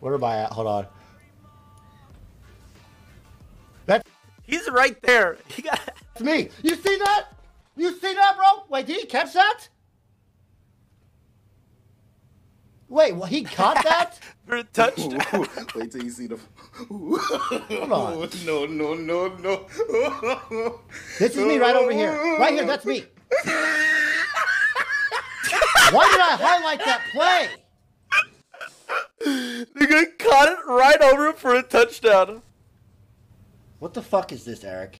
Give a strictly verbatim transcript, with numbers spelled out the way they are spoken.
Where am I at? Hold on. That's He's right there. He got. me. You see that? You see that, bro? Wait, did he catch that? Wait, well, he caught that? For a touchdown. Wait till you see the. Hold on. No, no, no, no. This is me right over here. Right here, that's me. Why did I highlight that play? The guy caught it right over him for a touchdown. What the fuck is this, Eric?